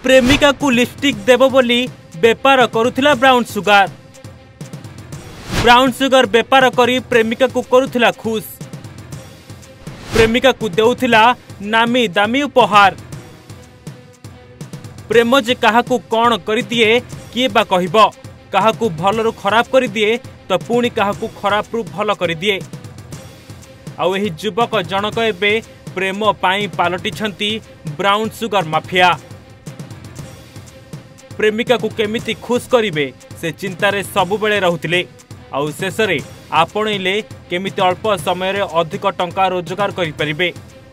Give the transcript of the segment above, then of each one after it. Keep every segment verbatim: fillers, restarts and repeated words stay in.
प्रेमिका को लिपस्टिक देव बोली बेपार करुथिला ब्राउन सुगार। ब्राउन सुगार बेपार करी प्रेमिका को करुथिला खुश। प्रेमिका को देउथिला नामी दामी उपहार। प्रेम जे काहाकू कौन कर दिए किए बा कहिबो। काहाकू भलरू खराब कर दिए तो पुणी काहाकू खराब रु भल कर दिए। आउ एही युवक जनक एबे प्रेम पाई पालटिछंती ब्राउन सुगार माफिया। प्रेमिका को केमिति खुश करिवे से चिंतारे सबुबेले रहुतिले। आउ शेषरे आपणइले केमिति अल्प समय रे अधिक टंका रोजगार करि परिबे।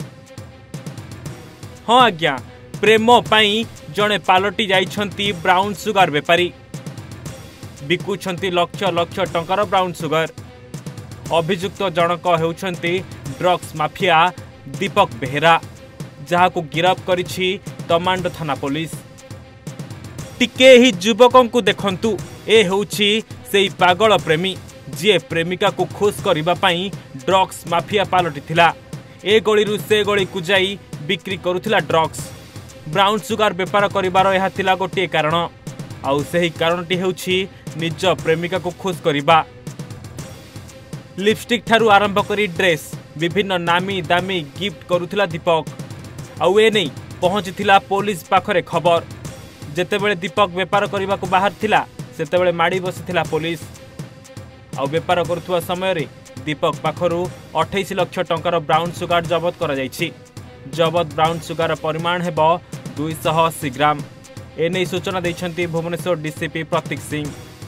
हाँ आज्ञा, प्रेम पाई जणे पालटी जाइछंती ब्राउन सुगार बेपारी। बिकुछंती लक्ष लक्ष टंकार ब्राउन सुगार। अभियुक्त जनक हेउछंती ड्रग्स माफिया दीपक बेहेरा, जहाकू गिरफ करिछि तमांडो थाना पुलिस। टिके ही युवकों को देखंतु, ए हेउछि सेई पागल प्रेमी जे प्रेमिका को खुश करिबा पई ड्रग्स माफिया पालटिथिला। ए गळीरु से गळी को जाई बिक्री करुथिला ड्रग्स। ब्राउन सुगार बेपार करिबार एहा थिला गोटे कारण। आउ सेही कारणटी हेउछि निज प्रेमिका को खुश करिबा। लिपस्टिक ठारू आरंभ करी ड्रेस विभिन्न नामी दामी गिफ्ट करुथिला दीपक। आउ ए नहीं पहुंचीथिला पुलिस पाखरे खबर। जेतेबेले दीपक बेपार करिबा को बाहर थिला सेतेबेले माड़ी बसिथिला पुलिस। आउ बेपार करुथुवा समय रे दीपक पाखरु अट्ठाईस लक्ष टंकार ब्राउन सुगार जबत करा जायछि। जबत ब्राउन सुगार परिमाण हेबो दो सौ अस्सी ग्राम। एने सूचना दैछंती भुवनेश्वर डीसीपी प्रतीक सिंह।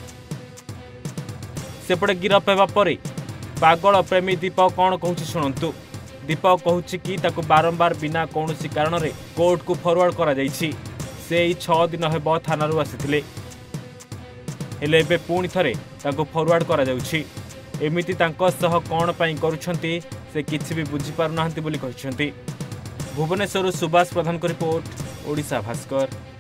सेपटे गिरफ हेबा परे पागल प्रेमी दीपक कौन कहूँ शुणु। दीपक कहूँ कि ताकू बारंबार बिना कौन कारण रे कोर्ट को फरवर्ड करा जायछि। से छह दिन हेब थाना आसीथिले, हेले एबे पुणी थरे ताकू फरवर्ड करा जाउछि। एमिति तांको सह कौन पई करूछंती से किछि भी बुझी पारु नाहंती बोली कहिसंती। भुवनेश्वर सुभाष प्रधान को रिपोर्ट, ओडिशा भास्कर।